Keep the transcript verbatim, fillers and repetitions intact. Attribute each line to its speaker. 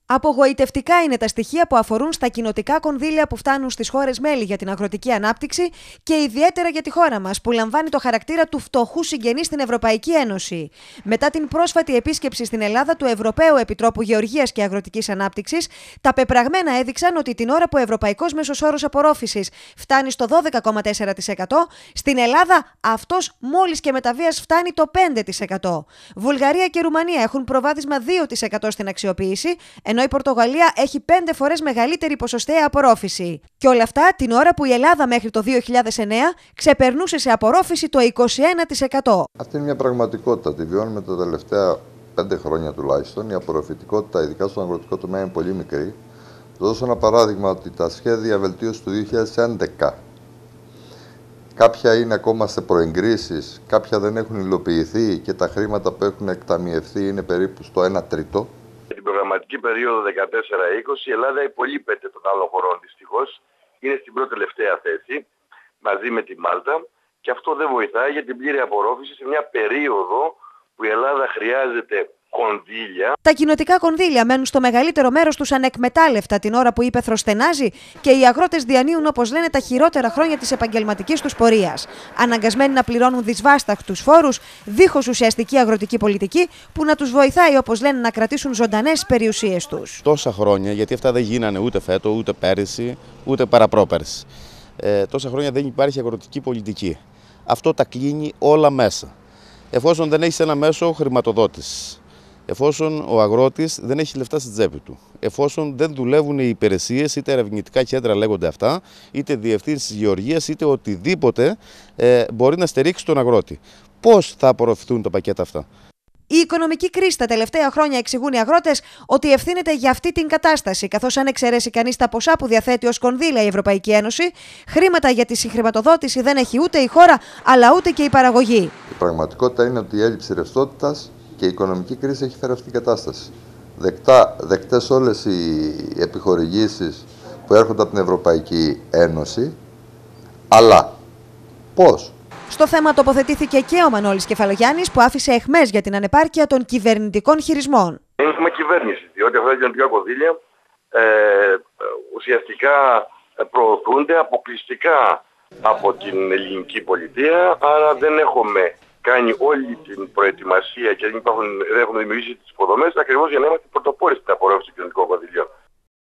Speaker 1: Απογοητευτικά είναι τα στοιχεία που αφορούν στα κοινοτικά κονδύλια που φτάνουν στις χώρες μέλη για την αγροτική ανάπτυξη και ιδιαίτερα για τη χώρα μας, που λαμβάνει το χαρακτήρα του φτωχού συγγενή στην Ευρωπαϊκή Ένωση. Μετά την πρόσφατη επίσκεψη στην Ελλάδα του Ευρωπαίου Επιτρόπου Γεωργίας και Αγροτικής Ανάπτυξης, τα πεπραγμένα έδειξαν ότι την ώρα που ο ευρωπαϊκός μέσος όρος απορρόφησης φτάνει στο δώδεκα κόμμα τέσσερα τοις εκατό, στην Ελλάδα αυτός μόλις και με τα βίας φτάνει το πέντε τοις εκατό. Βουλγαρία και Ρουμανία έχουν προβάδισμα δύο τοις εκατό στην αξιοποίηση, ενώ η Πορτογαλία έχει πέντε φορές μεγαλύτερη ποσοσταία απορρόφηση. Και όλα αυτά την ώρα που η Ελλάδα μέχρι το δύο χιλιάδες εννέα ξεπερνούσε σε απορρόφηση το είκοσι ένα τοις εκατό.
Speaker 2: Αυτή είναι μια πραγματικότητα. Τη βιώνουμε τα τελευταία πέντε χρόνια τουλάχιστον. Η απορροφητικότητα, ειδικά στον αγροτικό τομέα, είναι πολύ μικρή. Θα δώσω ένα παράδειγμα ότι τα σχέδια βελτίωσης του δύο χιλιάδες έντεκα, κάποια είναι ακόμα σε προεγκρίσεις, κάποια δεν έχουν υλοποιηθεί και τα χρήματα που έχουν εκταμιευθεί είναι περίπου στο ένα τρίτο.
Speaker 3: Την προγραμματική περίοδο δεκατέσσερα είκοσι η Ελλάδα υπολείπεται των άλλων χωρών δυστυχώς. Είναι στην πρώτη τελευταία θέση μαζί με τη Μάλτα και αυτό δεν βοηθάει για την πλήρη απορρόφηση σε μια περίοδο που η Ελλάδα χρειάζεται κονδύλια.
Speaker 1: Τα κοινοτικά κονδύλια μένουν στο μεγαλύτερο μέρος τους ανεκμετάλλευτα την ώρα που η ύπαιθρος στενάζει και οι αγρότες διανύουν, όπως λένε, τα χειρότερα χρόνια της επαγγελματικής τους πορείας. Αναγκασμένοι να πληρώνουν δυσβάσταχτους φόρους, δίχως ουσιαστική αγροτική πολιτική που να τους βοηθάει, όπως λένε, να κρατήσουν ζωντανές τις περιουσίες τους.
Speaker 4: Τόσα χρόνια, γιατί αυτά δεν γίνανε ούτε φέτο, ούτε πέρυσι, ούτε παραπρόπερσι. Ε, τόσα χρόνια δεν υπάρχει αγροτική πολιτική. Αυτό τα κλείνει όλα μέσα. Εφόσον δεν έχει ένα μέσο χρηματοδότηση. Εφόσον ο αγρότης δεν έχει λεφτά στη τσέπη του, εφόσον δεν δουλεύουν οι υπηρεσίες, είτε ερευνητικά κέντρα λέγονται αυτά, είτε διευθύνσεις γεωργίας, είτε οτιδήποτε ε, μπορεί να στηρίξει τον αγρότη. Πώς θα απορροφηθούν τα πακέτα αυτά?
Speaker 1: Η οικονομική κρίση τα τελευταία χρόνια, εξηγούν οι αγρότες, ότι ευθύνεται για αυτή την κατάσταση, καθώς αν εξαιρέσει κανείς τα ποσά που διαθέτει ως κονδύλια η Ευρωπαϊκή Ένωση, χρήματα για τη συγχρηματοδότηση δεν έχει ούτε η χώρα, αλλά ούτε και η παραγωγή.
Speaker 2: Η πραγματικότητα είναι ότι η έλλειψη ρευστότητας και η οικονομική κρίση έχει φέρει αυτή την κατάσταση. Δεκτά, δεκτές όλες οι επιχορηγήσεις που έρχονται από την Ευρωπαϊκή Ένωση, αλλά πώς?
Speaker 1: Στο θέμα τοποθετήθηκε και ο Μανώλης Κεφαλογιάννης, που άφησε αιχμές για την ανεπάρκεια των κυβερνητικών χειρισμών.
Speaker 3: Έχουμε κυβέρνηση, διότι αυτά τα κοινοτικά κονδύλια ε, ουσιαστικά προωθούνται αποκλειστικά από την ελληνική πολιτεία, άρα δεν έχουμε κάνει όλη την προετοιμασία και δεν, υπάρχουν, δεν έχουμε δημιουργήσει τις υποδομές ακριβώς για να είμαστε πρωτοπόροι στην απορρόφηση των κοινωνικών κονδυλίων.